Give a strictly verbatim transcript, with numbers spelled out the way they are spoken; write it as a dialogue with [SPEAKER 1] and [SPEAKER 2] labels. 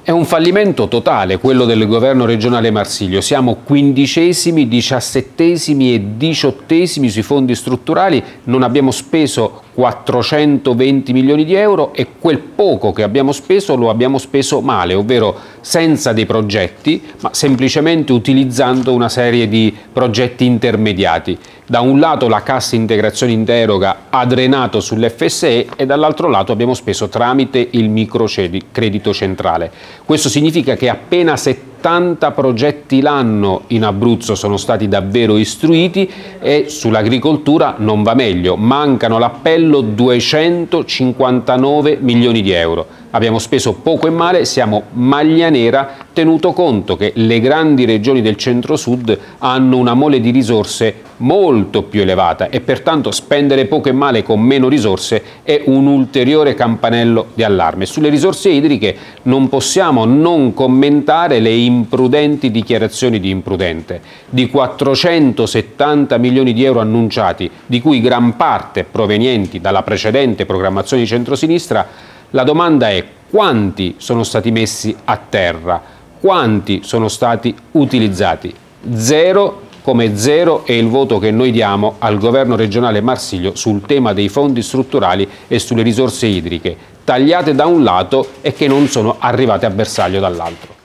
[SPEAKER 1] È un fallimento totale quello del governo regionale Marsiglio. Siamo quindicesimi, diciassettesimi e diciottesimi sui fondi strutturali, non abbiamo speso quattrocentoventi milioni di euro e quel poco che abbiamo speso lo abbiamo speso male, ovvero senza dei progetti, ma semplicemente utilizzando una serie di progetti intermediati. Da un lato la cassa integrazione in deroga ha drenato sull'F S E e dall'altro lato abbiamo speso tramite il microcredito centrale. Questo significa che appena settanta progetti l'anno in Abruzzo sono stati davvero istruiti e sull'agricoltura non va meglio, mancano l'appello duecentocinquantanove milioni di euro. Abbiamo speso poco e male, siamo maglia nera, tenuto conto che le grandi regioni del centro-sud hanno una mole di risorse molto più elevata e pertanto spendere poco e male con meno risorse è un ulteriore campanello di allarme. Sulle risorse idriche non possiamo non commentare le imprudenti dichiarazioni di Imprudente. Di quattrocentosettanta milioni di euro annunciati, di cui gran parte provenienti dalla precedente programmazione di centrosinistra, la domanda è: quanti sono stati messi a terra? Quanti sono stati utilizzati? Zero, come zero è il voto che noi diamo al governo regionale Marsiglio sul tema dei fondi strutturali e sulle risorse idriche, tagliate da un lato e che non sono arrivate a bersaglio dall'altro.